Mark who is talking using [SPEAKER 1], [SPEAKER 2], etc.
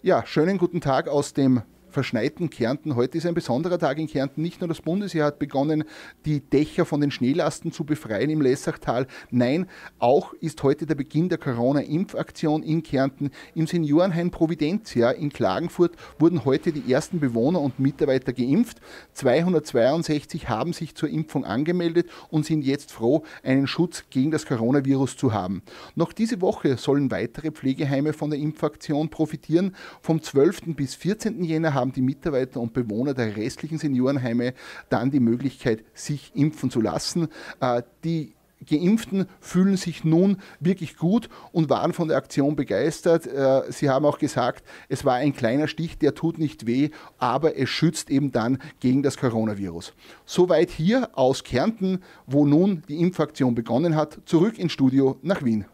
[SPEAKER 1] Ja, schönen guten Tag aus dem verschneiten Kärnten. Heute ist ein besonderer Tag in Kärnten. Nicht nur das Bundesheer hat begonnen, die Dächer von den Schneelasten zu befreien im Lessachtal. Nein, auch ist heute der Beginn der Corona-Impfaktion in Kärnten. Im Seniorenheim Providentia in Klagenfurt wurden heute die ersten Bewohner und Mitarbeiter geimpft. 262 haben sich zur Impfung angemeldet und sind jetzt froh, einen Schutz gegen das Coronavirus zu haben. Noch diese Woche sollen weitere Pflegeheime von der Impfaktion profitieren. Vom 12. bis 14. Jänner haben die Mitarbeiter und Bewohner der restlichen Seniorenheime dann die Möglichkeit, sich impfen zu lassen. Die Geimpften fühlen sich nun wirklich gut und waren von der Aktion begeistert. Sie haben auch gesagt, es war ein kleiner Stich, der tut nicht weh, aber es schützt eben dann gegen das Coronavirus. Soweit hier aus Kärnten, wo nun die Impfaktion begonnen hat. Zurück ins Studio nach Wien.